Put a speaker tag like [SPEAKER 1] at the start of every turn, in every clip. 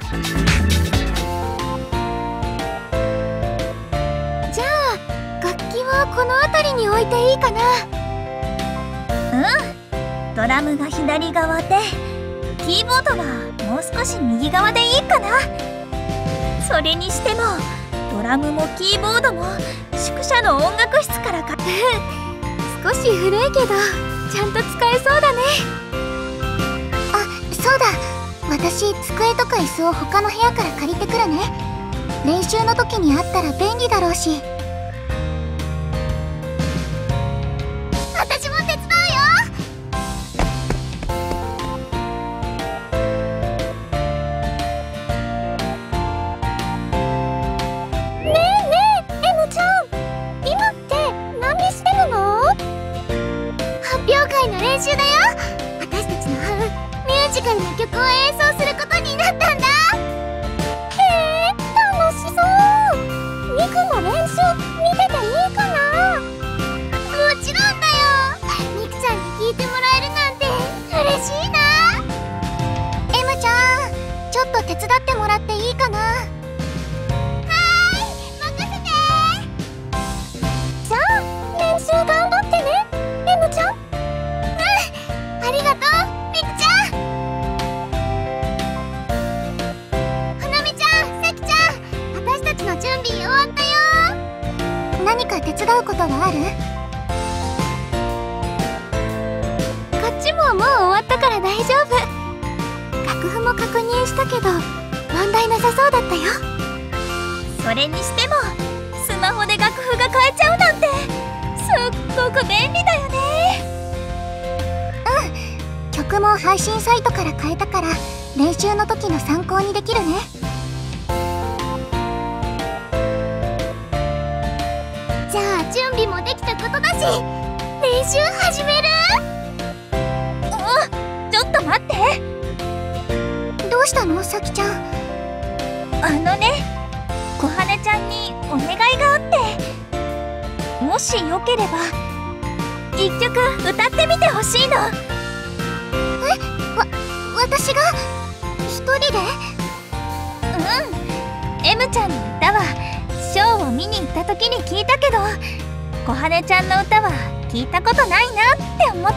[SPEAKER 1] じゃあ楽器はこの辺りに置いていいかな。
[SPEAKER 2] ドラムが左側でキーボードはもう少し右側でいいかな。それにしてもドラムもキーボードも宿舎の音楽室からか
[SPEAKER 1] 少し古いけどちゃんと使えそうだね。あ、そうだ、私机とか椅子を他の部屋から借りてくるね。練習の時にあったら便利だろうし。私も手伝うよ。ねえねえ、エムちゃん、今って何してるの？発表会の練習だよ。私たちの班、ミュージカルの曲を演奏することになったんだ。へえ、楽しそう。ミクも練習見てていいかな？もちろんだよ。ミクちゃんに聞いてもらえるなんて嬉しいな。エムちゃん、ちょっと手伝ってもらっていいかな？はーい、任せて。じゃあ練習頑張ってね、エムちゃん。ありがとう、ミクちゃん。花見ちゃん、さきちゃん、私たちの準備終わったよ。何か手伝うことがある？こっちももう終わったから大丈夫。楽譜も確認したけど問題なさそうだったよ。
[SPEAKER 2] それにしてもスマホで楽譜が変えちゃうなんてすっごく便利だよね。
[SPEAKER 1] 曲も配信サイトから変えたから練習の時の参考にできるね。じゃあ準備もできたことだし練習始める？
[SPEAKER 2] ちょっと待って。
[SPEAKER 1] どうしたの、さきちゃん。
[SPEAKER 2] 小羽ちゃんにお願いがあって、もしよければ一曲歌ってみてほしいの。
[SPEAKER 1] 私が一人で？
[SPEAKER 2] M ちゃんの歌はショーを見に行った時に聞いたけど、小羽ちゃんの歌は聞いたことないなって思って。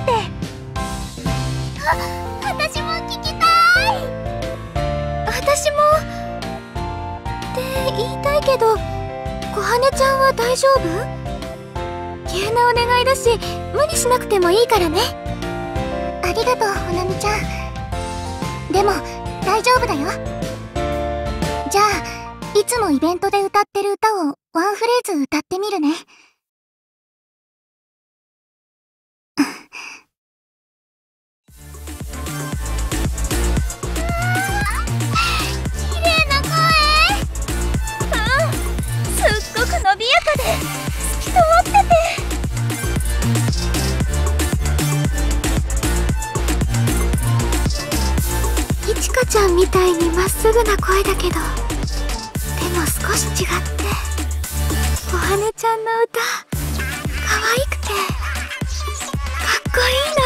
[SPEAKER 1] 私も聞きたい。私もって言いたいけど、小羽ちゃんは大丈夫？急なお願いだし無理しなくてもいいからね。ありがとう、ほなみちゃん。でも大丈夫だよ。じゃあいつもイベントで歌ってる歌をワンフレーズ歌ってみるね。綺麗な声。
[SPEAKER 2] すっごく伸びやかで透き通ってて。
[SPEAKER 1] いちかちゃんみたいにまっすぐな声だけど、でも少し違って、小羽ちゃんの歌可愛くてかっこいいな。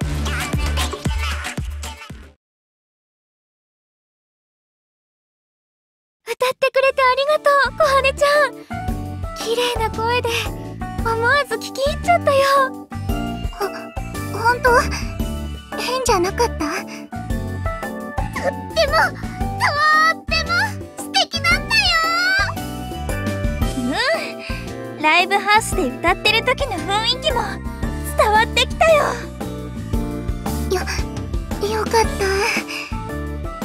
[SPEAKER 1] 歌ってくれてありがとう、小羽ちゃん。綺麗な声で思わず聞き入っちゃったよ。ほんと？変じゃなかった？とっても素敵だったよ。
[SPEAKER 2] ライブハウスで歌ってる時の雰囲気も伝わってきたよ。
[SPEAKER 1] よかった。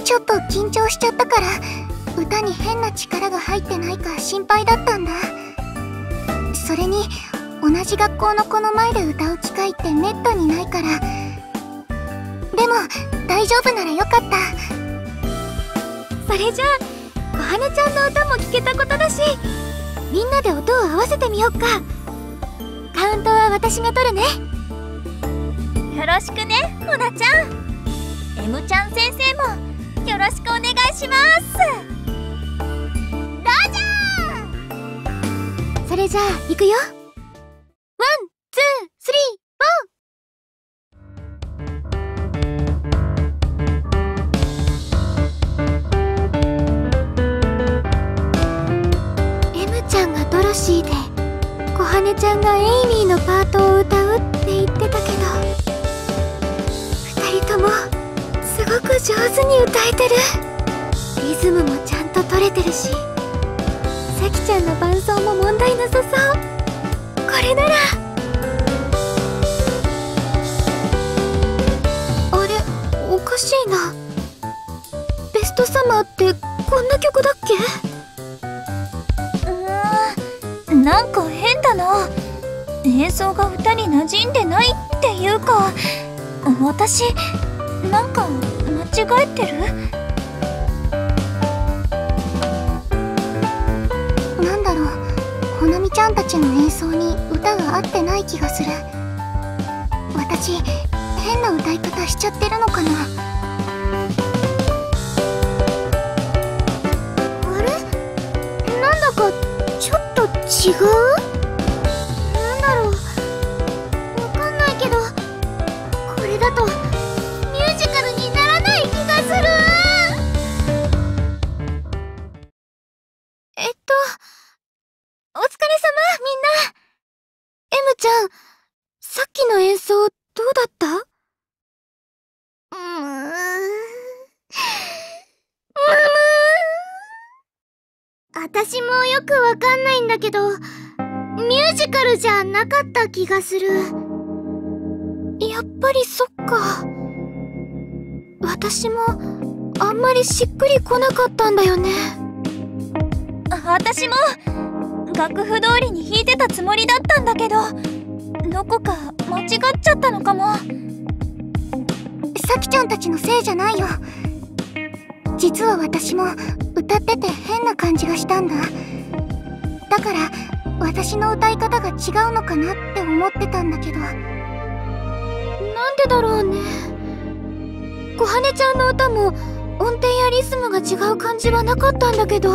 [SPEAKER 1] ちょっと緊張しちゃったから歌に変な力が入ってないか心配だったんだ。それに同じ学校の子の前で歌う機会ってめったにないから。でも大丈夫ならよかった。それじゃあ小羽ちゃんの歌も聴けたことだし、みんなで音を合わせてみよっか。カウントは私が取るね。
[SPEAKER 2] よろしくね、ほなちゃん。M ちゃん先生もよろしくお願いします。
[SPEAKER 1] ラジャー。それじゃあ行くよ。ワン、ツー、スリー、フォー。 ちゃんがエイミーのパートを歌うって言ってたけど、2人ともすごく上手に歌えてる。リズムもちゃんと取れてるし、さきちゃんの伴奏も問題なさそう。これなら。あれ、おかしいな。ベストサマーってこんな曲だっけ？
[SPEAKER 2] なんか変だな。演奏が歌に馴染んでないっていうか、私なんか間違えてる？
[SPEAKER 1] なんだろう、ほなみちゃんたちの演奏に歌が合ってない気がする。私変な歌い方しちゃってるのかな。あれ、なんだかちょっと違う？なんだろう、わかんないけど、これだとミュージカルにならない気がする。お疲れ様、みんな。M ちゃん、さっきの演奏どうだった？私もよくわかんないんだけど、ミュージカルじゃなかった気がする。やっぱりそっか。私もあんまりしっくりこなかったんだよね。
[SPEAKER 2] 私も楽譜通りに弾いてたつもりだったんだけど、どこか間違っちゃったのかも。
[SPEAKER 1] さきちゃんたちのせいじゃないよ。実は私も歌ってて変な感じがしたんだ。だから私の歌い方が違うのかなって思ってたんだけど、なんでだろうね。こはねちゃんの歌も音程やリズムが違う感じはなかったんだけど。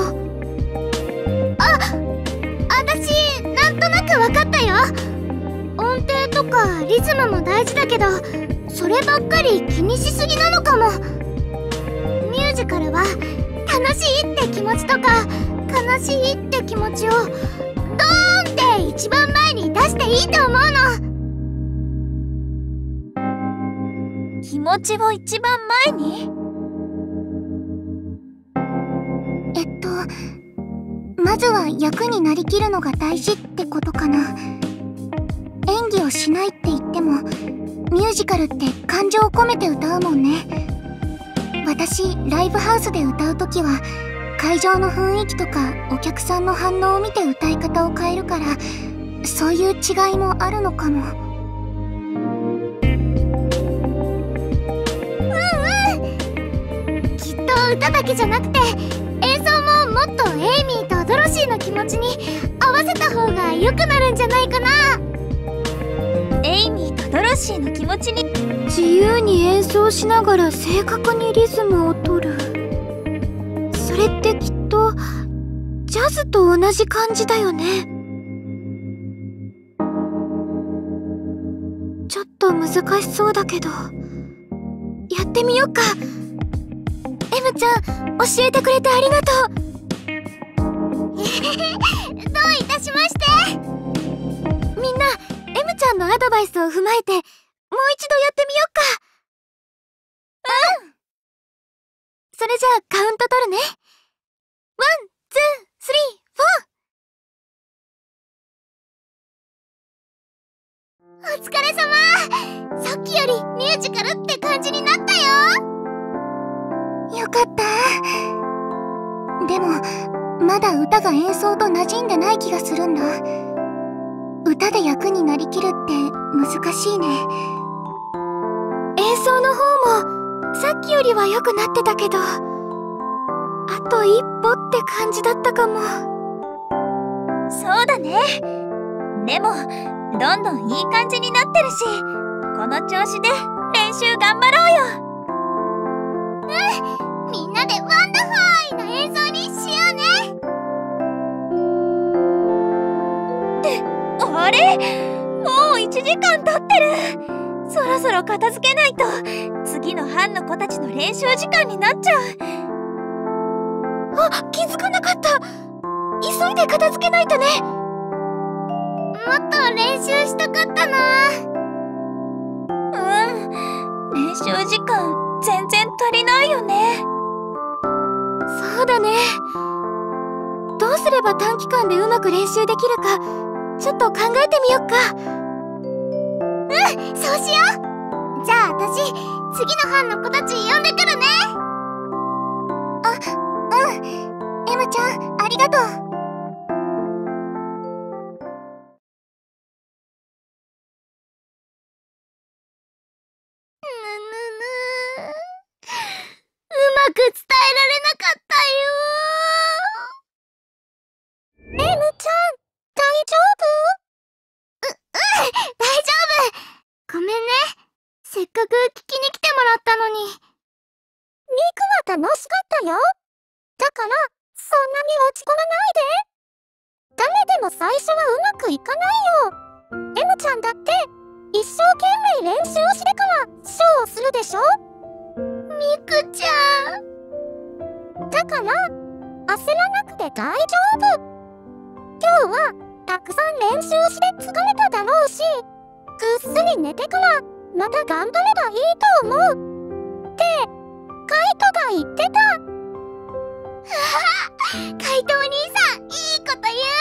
[SPEAKER 1] 私なんとなくわかったよ。音程とかリズムも大事だけど、そればっかり気にしすぎなのかも。ミュージカルは楽しいって気持ちとか悲しいって気持ちをドーンって一番前に出していいと思うの。
[SPEAKER 2] 気持ちを一番前に？
[SPEAKER 1] まずは役になりきるのが大事ってことかな。演技をしないって言ってもミュージカルって感情を込めて歌うもんね。私ライブハウスで歌うときは会場の雰囲気とかお客さんの反応を見て歌い方を変えるから、そういう違いもあるのかも。きっと歌だけじゃなくて演奏ももっとエイミーとドロシーの気持ちに合わせた方が良くなるんじゃないかな。
[SPEAKER 2] エイミーとドロシーの気持ちに
[SPEAKER 1] 自由に演奏しながら正確にリズムを取る。それってきっとジャズと同じ感じだよね。ちょっと難しそうだけどやってみよっか。M ちゃん教えてくれてありがとう。どういたしまして。みんな M ちゃんのアドバイスを踏まえてもう一度やってみよっか。それじゃあカウント取るね。ワン、ツー、スリー、フォー。お疲れ様。さっきよりミュージカルって感じになったよ。よかった。でもまだ歌が演奏と馴染んでない気がするんだ。歌で役になりきるって難しいね。演奏の方もさっきよりは良くなってたけど、あと一歩って感じだったかも。
[SPEAKER 2] そうだね。でもどんどんいい感じになってるし、この調子で練習頑張ろうよ。
[SPEAKER 1] みんなでワンダファイな演奏にしようね。
[SPEAKER 2] あれ？もう1時間経ってる。そろそろ片付けないと次の班の子たちの練習時間になっちゃう。
[SPEAKER 1] あ、気づかなかった。急いで片付けないとね。 っと練習したかったな。
[SPEAKER 2] 練習時間全然足りないよね。
[SPEAKER 1] そうだね。どうすれば短期間でうまく練習できるかちょっと考えてみよっか。そうしよう。じゃあ私次の班の子たち呼んでくるね。M ちゃんありがとう。うまく伝えられなかったよ。 M ちゃん大丈夫？大丈夫。ごめんね。せっかく聞きに来てもらったのに。ミクは楽しかったよ。だからそんなに落ち込まないで。ダメでも最初はうまくいかないよ。M ちゃんだって一生懸命練習してからショーをするでしょ。ミクちゃん。だから焦らなくて大丈夫。今日はたくさん練習して疲れただろうし、ぐっすり寝てからまた頑張ればいいと思うってカイトが言ってた。カイトお兄さんいいこと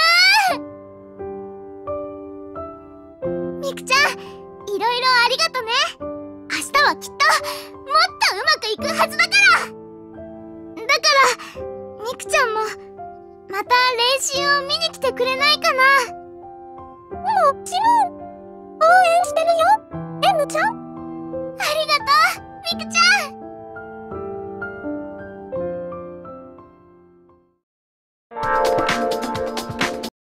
[SPEAKER 1] 言う。ミクちゃんいろいろありがとね。明日はきっともっとうまくいくはずだから。ミクちゃんもまた練習を見に来てくれないかな。もちろん応援してるよ M ちゃん。ありがとうミクちゃん。